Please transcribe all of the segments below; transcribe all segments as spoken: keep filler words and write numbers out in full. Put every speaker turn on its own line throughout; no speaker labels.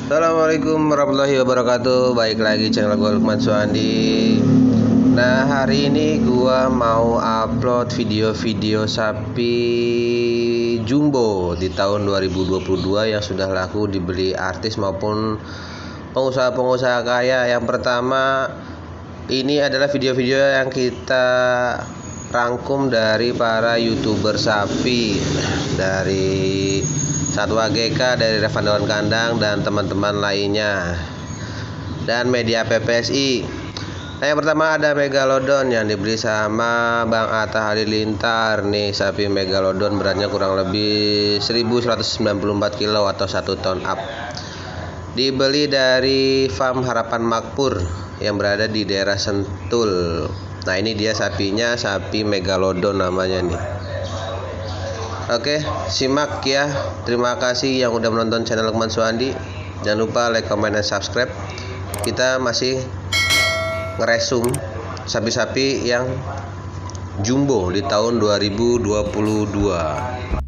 Assalamualaikum warahmatullahi wabarakatuh. Baik lagi channel gue Lukman Suandi. Nah, hari ini gua mau upload video-video sapi jumbo di tahun dua ribu dua puluh dua yang sudah laku dibeli artis maupun pengusaha-pengusaha kaya. Yang pertama, ini adalah video-video yang kita rangkum dari para YouTuber sapi, dari Satwa G K, dari Revan Kandang dan teman-teman lainnya, dan media P P S I. Nah, yang pertama ada Megalodon yang dibeli sama Bang Atta Halilintar. Nih, sapi Megalodon beratnya kurang lebih seribu seratus sembilan puluh empat kilo atau satu ton up. Dibeli dari farm Harapan Makmur yang berada di daerah Sentul. Nah, ini dia sapinya, sapi Megalodon namanya nih. Oke, simak ya. Terima kasih yang udah menonton channel Lukman Suandi. Jangan lupa like, comment, dan subscribe. Kita masih ngeresum sapi-sapi yang jumbo di tahun dua ribu dua puluh dua.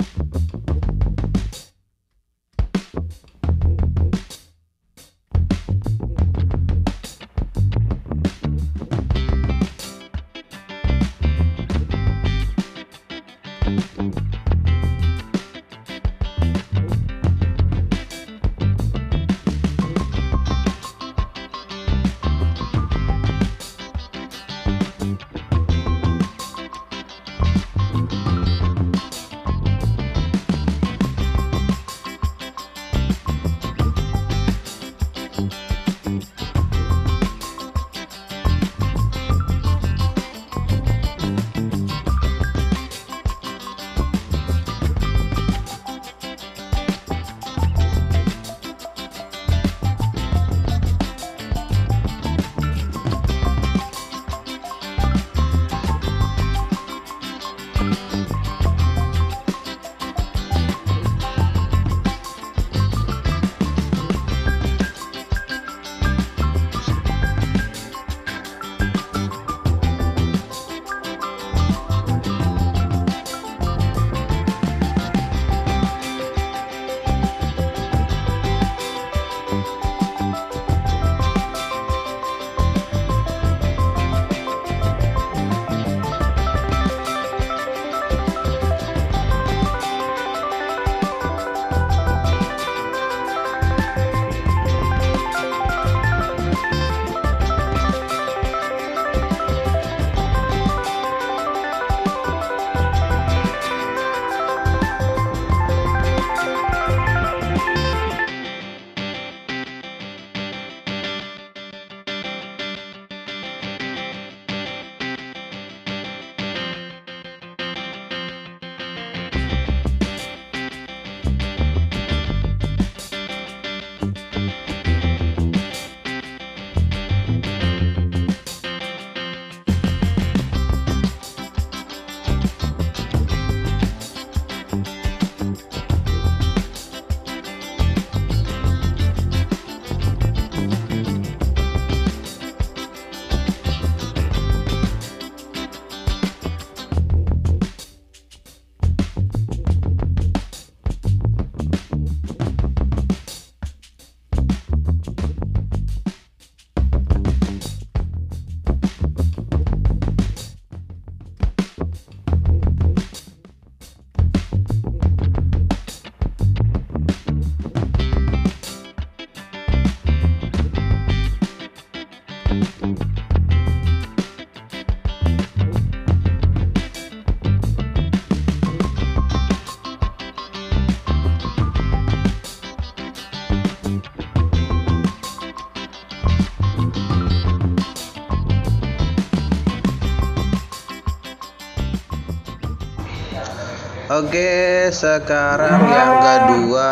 Oke, sekarang yang kedua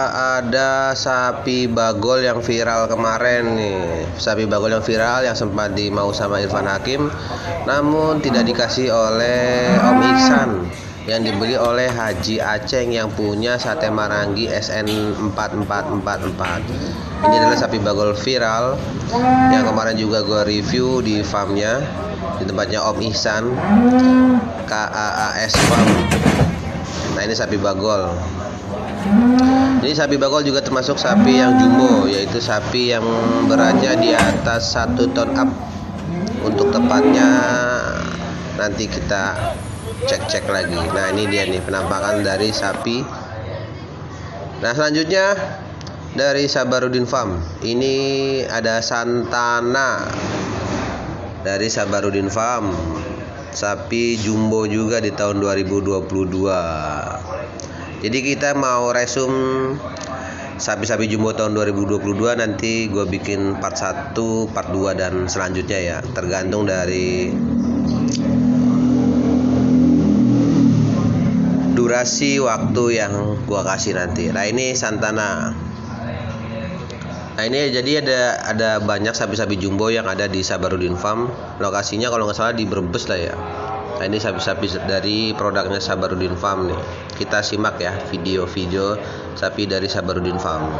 ada sapi bagol yang viral kemarin nih. Sapi bagol yang viral yang sempat dimau sama Irfan Hakim, namun tidak dikasih oleh Om Iksan, yang dibeli oleh Haji Aceng yang punya sate Marangi S N empat empat empat empat. Ini adalah sapi bagol viral yang kemarin juga gue review di farmnya, di tempatnya Om Ihsan, K A A S Farm. Nah, ini sapi bagol. Ini sapi bagol juga termasuk sapi yang jumbo, yaitu sapi yang beratnya di atas satu ton up. Untuk tepatnya nanti kita cek-cek lagi. Nah, ini dia nih penampakan dari sapi. Nah, selanjutnya dari Sabarudin Farm. Ini ada Santana dari Sabarudin Farm. Sapi jumbo juga di tahun dua ribu dua puluh dua. Jadi kita mau resum sapi-sapi jumbo tahun dua ribu dua puluh dua, nanti gue bikin part satu, part dua dan selanjutnya ya, tergantung dari durasi waktu yang gue kasih nanti. Nah, ini Santana. Nah, ini jadi ada ada banyak sapi-sapi jumbo yang ada di Sabarudin Farm. Lokasinya kalau nggak salah di Brebes lah ya. Nah, ini sapi-sapi dari produknya Sabarudin Farm nih. Kita simak ya video-video sapi dari Sabarudin Farm.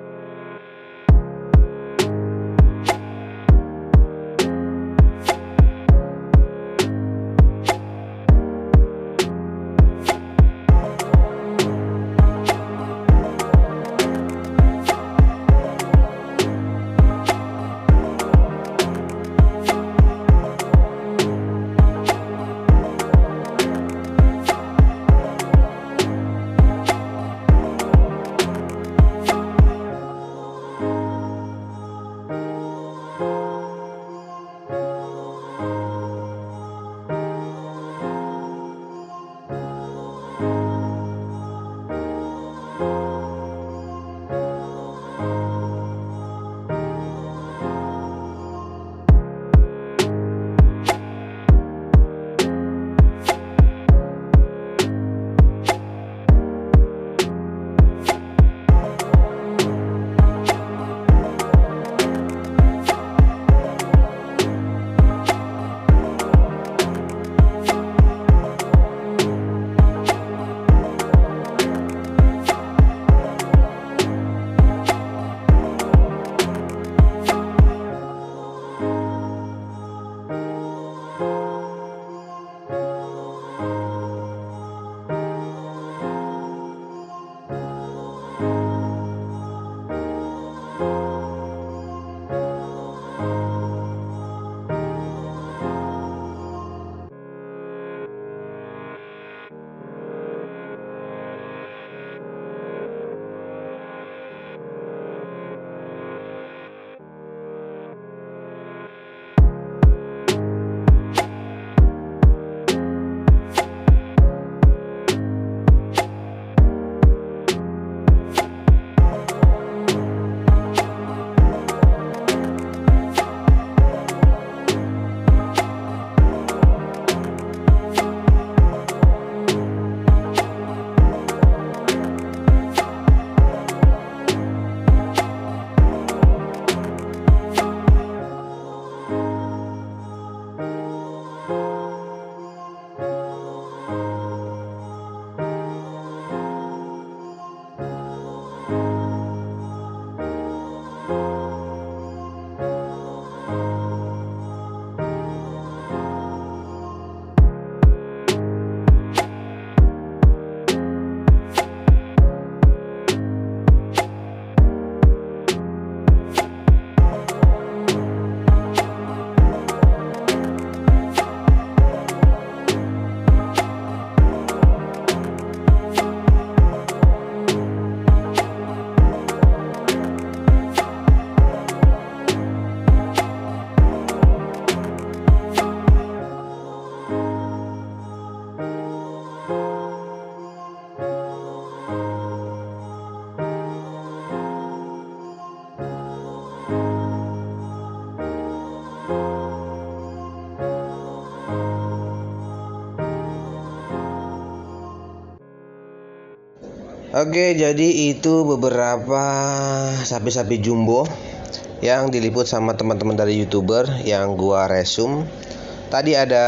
Oke, jadi itu beberapa sapi-sapi jumbo yang diliput sama teman-teman dari YouTuber yang gua resum. Tadi ada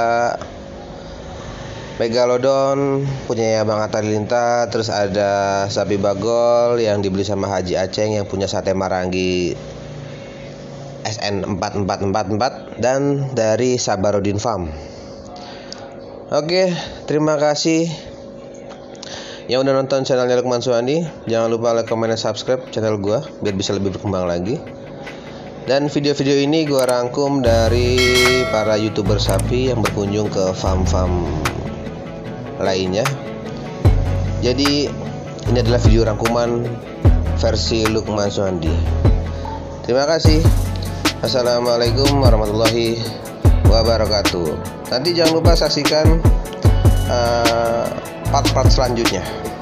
Megalodon punya Bang Atta Halilintar, terus ada sapi bagol yang dibeli sama Haji Aceng yang punya sate Marangi S N empat empat empat empat, dan dari Sabarudin Farm. Oke, terima kasih Yang udah nonton channelnya Lukman Suhandi, jangan lupa like, comment, dan subscribe channel gua biar bisa lebih berkembang lagi. Dan video-video ini gua rangkum dari para YouTuber sapi yang berkunjung ke farm-farm lainnya. Jadi ini adalah video rangkuman versi Lukman Suhandi. Terima kasih. Assalamualaikum warahmatullahi wabarakatuh. Nanti jangan lupa saksikan uh, part-part selanjutnya.